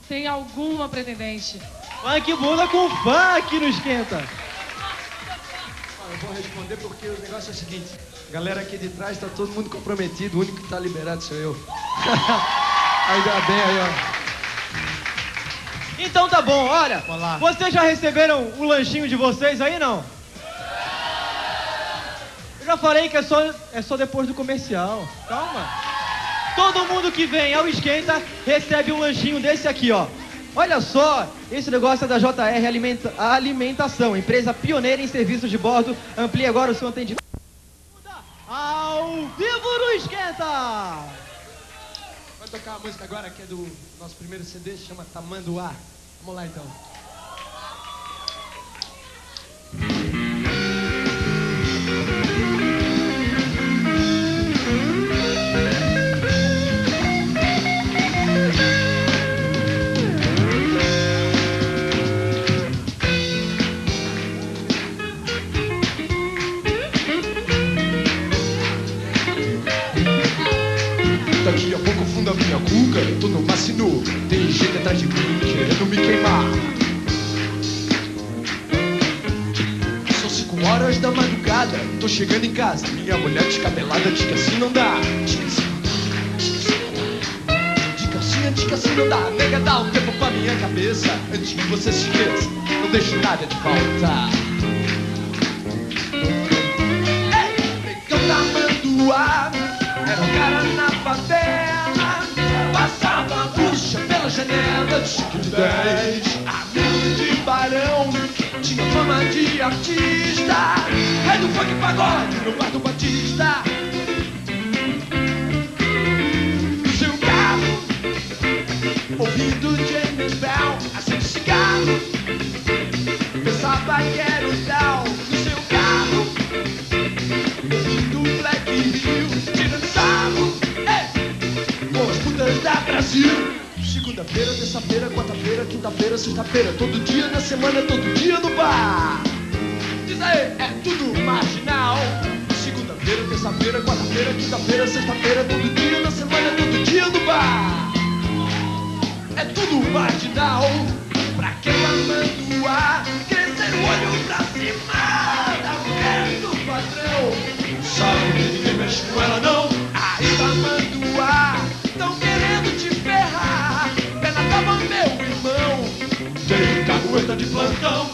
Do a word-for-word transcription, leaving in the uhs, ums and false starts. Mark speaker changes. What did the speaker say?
Speaker 1: tem alguma pretendente.
Speaker 2: Funk bunda com funk no Esquenta.
Speaker 3: Eu vou responder porque o negócio é o seguinte. Galera aqui de trás tá todo mundo comprometido. O único que tá liberado sou eu. Ainda bem aí, ó.
Speaker 2: Então tá bom, olha.
Speaker 4: Olá.
Speaker 2: Vocês já receberam o lanchinho de vocês aí, não? Eu já falei que é só, é só depois do comercial. Calma. Todo mundo que vem ao Esquenta recebe um lanchinho desse aqui, ó. Olha só, esse negócio é da J R Alimenta Alimentação, empresa pioneira em serviços de bordo. Amplie agora o seu atendimento. Ao vivo no Esquenta!
Speaker 3: Vai tocar a música agora que é do nosso primeiro C D, chama Tamanduá. Vamos lá então. Daqui a pouco funda minha cuca, tô numa sinuca. Tem gente atrás de mim querendo me queimar. São cinco horas da madrugada, tô chegando em casa. Minha mulher descabelada diz que assim não dá. Diz que assim não dá, diz que assim não dá. Diz que assim, diz que assim não dá. Nega, dá um tempo pra minha cabeça. Antes que você se esqueça, não deixo nada de faltar. Ei, negão Tamanduá. Era um cara na favela, passava a bucha pela janela de Chico de dez. Amigo de barão, tinha fama de artista. Rei do funk pagode no bar do Batista. No seu carro, ouvindo James Brown, acende cigarro, pensava que era o tal. No seu carro, ouvindo Black Hill, tirando sarro, ei, com as putas da Brasil. Segunda-feira, terça-feira, quarta-feira, quinta-feira, sexta-feira, todo dia na semana, todo dia no bar. Diz aí, é tudo marginal. Segunda-feira, terça-feira, quarta-feira, quinta-feira, sexta-feira, todo dia na semana, todo dia no bar. É tudo marginal. Pra quem Tamanduá crescer o olho pra cima da mulher do patrão. Sabe que ninguém mexe com ela não. Aí Tamanduá, tão querendo te ferrar. Pé na tábua, meu irmão. Tem cagueta de plantão.